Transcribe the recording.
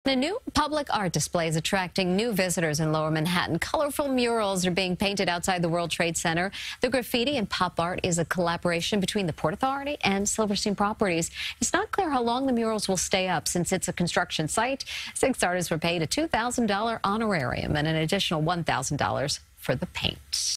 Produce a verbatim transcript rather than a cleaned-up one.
The new public art display is attracting new visitors in Lower Manhattan. Colorful murals are being painted outside the World Trade Center. The graffiti and pop art is a collaboration between the Port Authority and Silverstein Properties. It's not clear how long the murals will stay up since it's a construction site. Six artists were paid a two thousand dollar honorarium and an additional one thousand dollars for the paint.